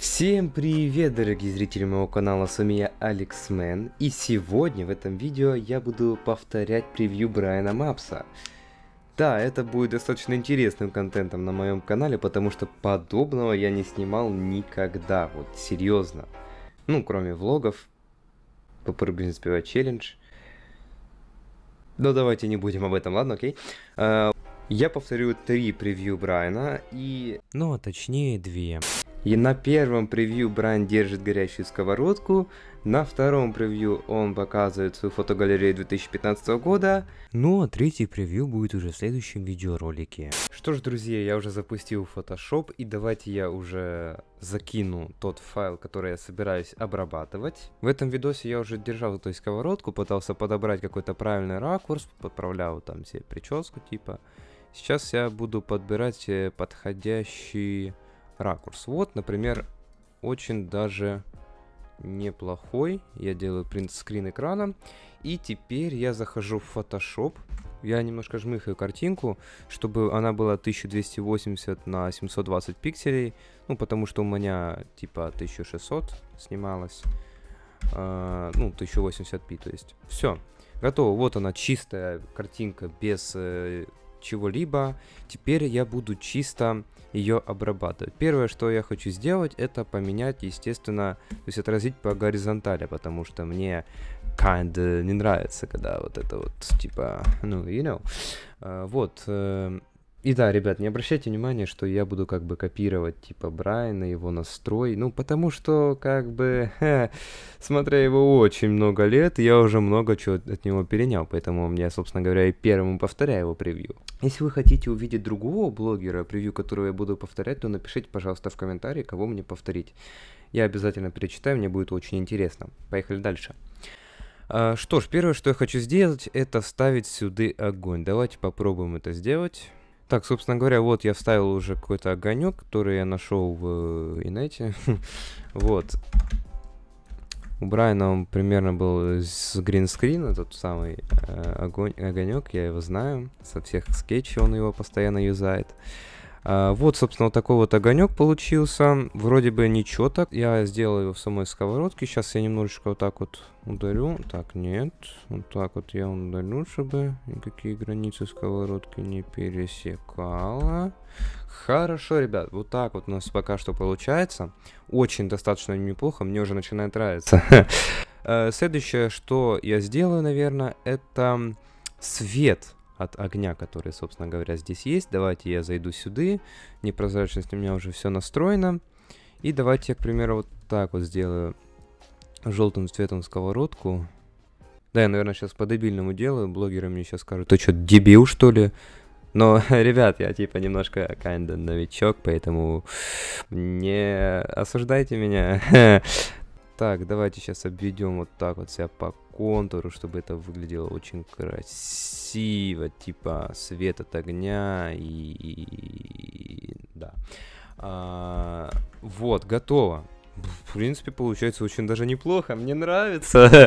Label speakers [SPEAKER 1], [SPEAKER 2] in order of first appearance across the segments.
[SPEAKER 1] Всем привет, дорогие зрители моего канала, с вами я, Алексмен, и сегодня в этом видео я буду повторять превью Брайана Мапса. Да, это будет достаточно интересным контентом на моем канале, потому что подобного я не снимал никогда, вот серьезно. Ну, кроме влогов, попробуем успевать челлендж. Но давайте не будем об этом, ладно, окей? Я повторю 3 превью Брайана и... Ну, а точнее 2. И на первом превью Брайан держит горящую сковородку, на втором превью он показывает свою фотогалерею 2015 года, ну а третий превью будет уже в следующем видеоролике. Что ж, друзья, я уже запустил Photoshop, и давайте я уже закину тот файл, который я собираюсь обрабатывать. В этом видосе я уже держал эту сковородку, пытался подобрать какой-то правильный ракурс, подправлял там себе прическу типа. Сейчас я буду подбирать подходящий ракурс. Вот, например, очень даже неплохой. Я делаю принт-скрин экрана. И теперь я захожу в Photoshop. Я немножко жмыхаю картинку, чтобы она была 1280 на 720 пикселей. Ну, потому что у меня типа 1600 снималась. Ну, 1080p, то есть. Все. Готово. Вот она, чистая картинка без чего-либо. Теперь я буду чисто ее обрабатывать. Первое, что я хочу сделать, это поменять, естественно, то есть отразить по горизонтали, потому что мне kinda не нравится, когда вот это вот, типа, ну, you know. Вот. И да, ребят, не обращайте внимания, что я буду как бы копировать, типа, Брайана, его настрой. Ну, потому что, как бы, смотря его очень много лет, я уже много чего от него перенял. Поэтому я, собственно говоря, и первым повторяю его превью. Если вы хотите увидеть другого блогера, превью которого я буду повторять, то напишите, пожалуйста, в комментарии, кого мне повторить. Я обязательно перечитаю, мне будет очень интересно. Поехали дальше. Что ж, первое, что я хочу сделать, это вставить сюда огонь. Давайте попробуем это сделать. Так, собственно говоря, вот я вставил уже какой-то огонек, который я нашел в инете. Вот. У Брайана он примерно был с гринскрина, тот самый огонек, я его знаю. Со всех скетчей он его постоянно юзает. Вот, собственно, вот такой вот огонек получился. Вроде бы ничего так. Я сделал его в самой сковородке. Сейчас я немножечко вот так вот ударю. Так, нет. Вот так вот я ударю, чтобы никакие границы сковородки не пересекала. Хорошо, ребят. Вот так вот у нас пока что получается. Очень достаточно неплохо. Мне уже начинает нравиться. Следующее, что я сделаю, наверное, это свет от огня, который, собственно говоря, здесь есть. Давайте я зайду сюда. Непрозрачность у меня уже все настроено. И давайте я, к примеру, вот так вот сделаю желтым цветом сковородку. Да, я, наверное, сейчас по-дебильному делаю. Блогеры мне сейчас скажут: ты что, дебил, что ли? Но, ребят, я типа немножко kinda новичок, поэтому не осуждайте меня. Так, давайте сейчас обведем вот так вот себя по контуру, чтобы это выглядело очень красиво, типа свет от огня и да. Вот, готово. В принципе, получается очень даже неплохо, мне нравится.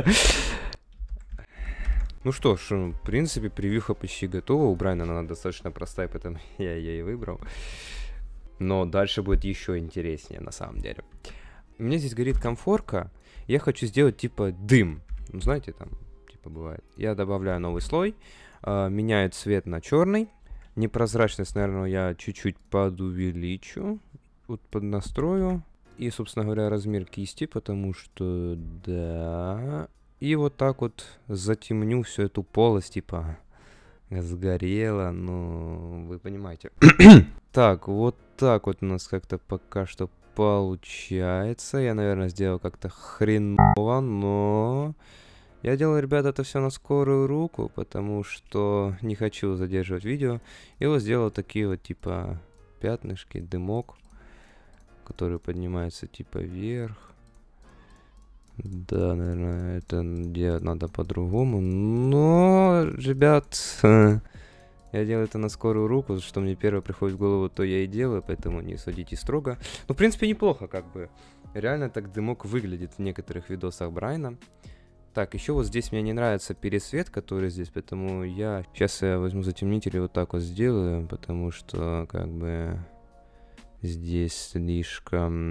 [SPEAKER 1] Ну что ж, в принципе, превьюха почти готова. У Брайана она достаточно простая, поэтому я ее и выбрал. Но дальше будет еще интереснее, на самом деле. У меня здесь горит конфорка. Я хочу сделать типа дым. Ну, знаете, там типа бывает. Я добавляю новый слой. Меняю цвет на черный. Непрозрачность, наверное, я чуть-чуть подувеличу. Вот поднастрою. И, собственно говоря, размер кисти, потому что да. И вот так вот затемню всю эту полость, типа сгорела. Ну, вы понимаете. Так, вот так вот у нас как-то пока что получается. Я, наверное, сделал как-то хреново, но я делаю, ребята, это все на скорую руку, потому что не хочу задерживать видео. И вот сделал такие вот типа пятнышки, дымок, который поднимается типа вверх. Да, наверное, это делать надо по-другому. Но, ребят, я делаю это на скорую руку, что мне первое приходит в голову, то я и делаю, поэтому не судите строго. Ну, в принципе, неплохо, как бы. Реально так дымок выглядит в некоторых видосах Брайана. Так, еще вот здесь мне не нравится пересвет, который здесь, поэтому я сейчас возьму затемнитель и вот так вот сделаю, потому что, как бы, здесь слишком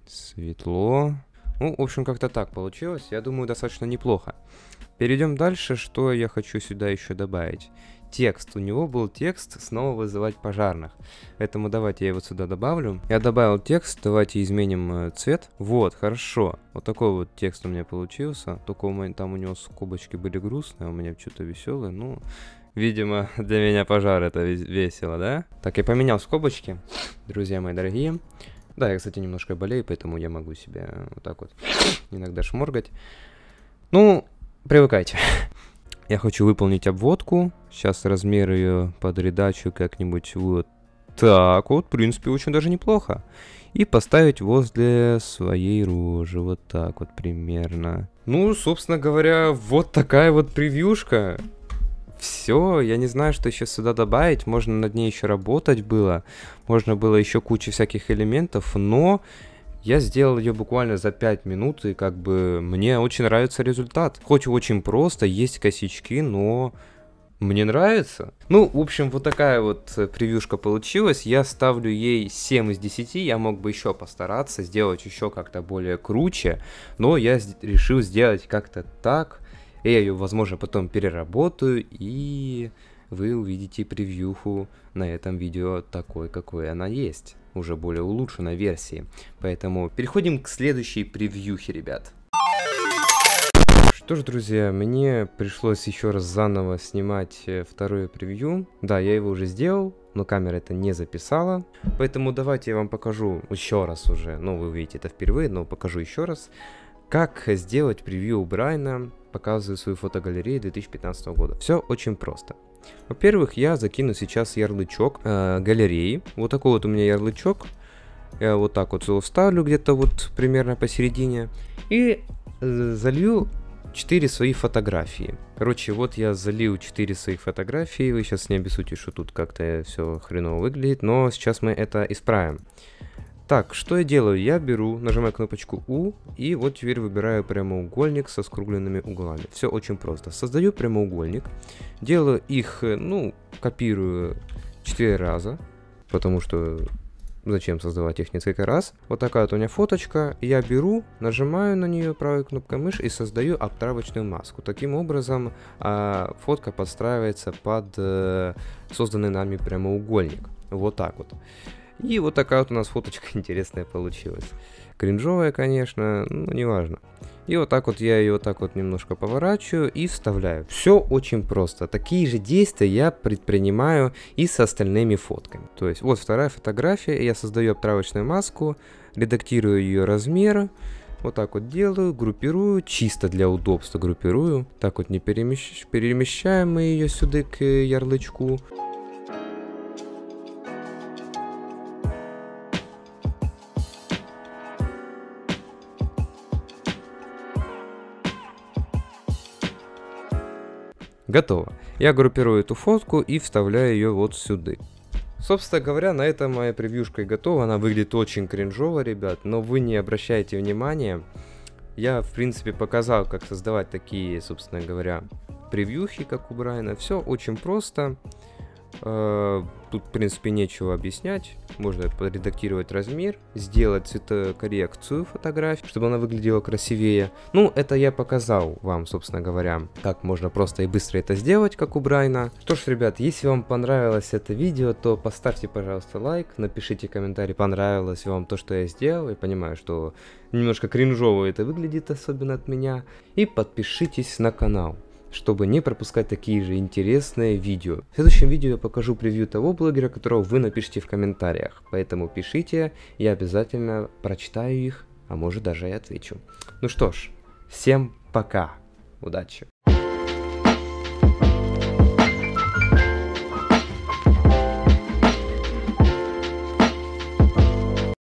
[SPEAKER 1] Светло. Ну, в общем, как-то так получилось. Я думаю, достаточно неплохо. Перейдем дальше. Что я хочу сюда еще добавить? Текст. У него был текст «Снова вызывать пожарных». Поэтому давайте я его сюда добавлю. Я добавил текст. Давайте изменим цвет. Вот, хорошо. Вот такой вот текст у меня получился. Только там у него скобочки были грустные, а у меня что-то веселое. Ну, видимо, для меня пожар это весело, да? Так, я поменял скобочки, друзья мои дорогие. Да, я, кстати, немножко болею, поэтому я могу себя вот так вот иногда шморгать. Ну, привыкайте. Я хочу выполнить обводку. Сейчас размер ее подредачу как-нибудь вот так вот. В принципе, очень даже неплохо. И поставить возле своей рожи. Вот так вот примерно. Ну, собственно говоря, вот такая вот превьюшка. Все, я не знаю, что еще сюда добавить. Можно над ней еще работать было. Можно было еще кучу всяких элементов, но я сделал ее буквально за 5 минут, и как бы мне очень нравится результат. Хоть очень просто, есть косячки, но мне нравится. Ну, в общем, вот такая вот превьюшка получилась. Я ставлю ей 7 из 10. Я мог бы еще постараться, сделать еще как-то более круче, но я решил сделать как-то так. Я ее, возможно, потом переработаю, и вы увидите превьюху на этом видео такой, какой она есть. Уже более улучшенной версии. Поэтому переходим к следующей превьюхе, ребят. Что ж, друзья, мне пришлось еще раз заново снимать второе превью. Да, я его уже сделал, но камера это не записала. Поэтому давайте я вам покажу еще раз уже. Ну, вы увидите это впервые, но покажу еще раз. Как сделать превью у Брайана. Показываю свою фотогалерею 2015 года. Все очень просто. Во-первых, я закину сейчас ярлычок галереи. Вот такой вот у меня ярлычок. Я вот так вот его вставлю где-то вот примерно посередине. И залью 4 свои фотографии. Короче, вот я залил 4 своих фотографии. Вы сейчас не обессудьте, что тут как-то все хреново выглядит. Но сейчас мы это исправим. Так, что я делаю? Я беру, нажимаю кнопочку U, и вот теперь выбираю прямоугольник со скругленными углами. Все очень просто. Создаю прямоугольник, делаю их, ну, копирую 4 раза, потому что зачем создавать их несколько раз. Вот такая вот у меня фоточка. Я беру, нажимаю на нее правой кнопкой мыши и создаю обтравочную маску. Таким образом, фотка подстраивается под созданный нами прямоугольник. Вот так вот. И вот такая вот у нас фоточка интересная получилась. Кринжовая, конечно, но неважно. И вот так вот я ее вот так вот немножко поворачиваю и вставляю. Все очень просто. Такие же действия я предпринимаю и с остальными фотками. То есть вот вторая фотография. Я создаю обтравочную маску, редактирую ее размер. Вот так вот делаю, группирую, чисто для удобства группирую. Так вот не перемещаем мы ее сюда к ярлычку. Готово. Я группирую эту фотку и вставляю ее вот сюда. Собственно говоря, на этом моя превьюшка и готова. Она выглядит очень кринжово, ребят, но вы не обращайте внимания. Я, в принципе, показал, как создавать такие, собственно говоря, превьюхи, как у Брайана. Все очень просто. Тут, в принципе, нечего объяснять. Можно подредактировать размер, сделать цветокоррекцию фотографии, чтобы она выглядела красивее. Ну, это я показал вам, собственно говоря, как можно просто и быстро это сделать, как у Брайана. Что ж, ребят, если вам понравилось это видео, то поставьте, пожалуйста, лайк, напишите комментарий, понравилось вам то, что я сделал. Я понимаю, что немножко кринжово это выглядит, особенно от меня. И подпишитесь на канал, чтобы не пропускать такие же интересные видео. В следующем видео я покажу превью того блогера, которого вы напишите в комментариях. Поэтому пишите, я обязательно прочитаю их, а может даже и отвечу. Ну что ж, всем пока, удачи!